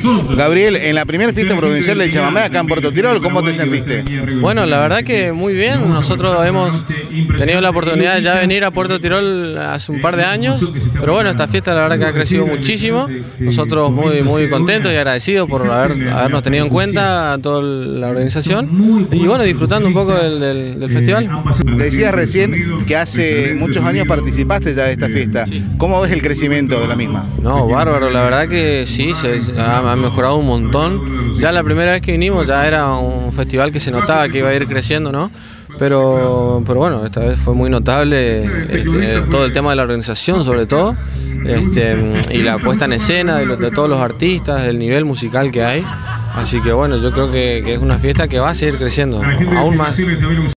Gabriel, en la primera fiesta provincial del chamamé acá en Puerto Tirol, ¿cómo te sentiste? Bueno, la verdad que muy bien. Nosotros hemos tenido la oportunidad de ya venir a Puerto Tirol hace un par de años, pero bueno, esta fiesta la verdad que ha crecido muchísimo. Nosotros muy contentos y agradecidos por habernos tenido en cuenta a toda la organización y bueno, disfrutando un poco del festival. Decías recién que hace muchos años participaste ya de esta fiesta. ¿Cómo ves el crecimiento de la misma? No, bárbaro, la verdad que sí, ha mejorado un montón. Ya la primera vez que vinimos ya era un festival que se notaba que iba a ir creciendo, ¿no? Pero bueno, esta vez fue muy notable todo el tema de la organización sobre todo, y la puesta en escena de todos los artistas, el nivel musical que hay. Así que bueno, yo creo que es una fiesta que va a seguir creciendo aún más.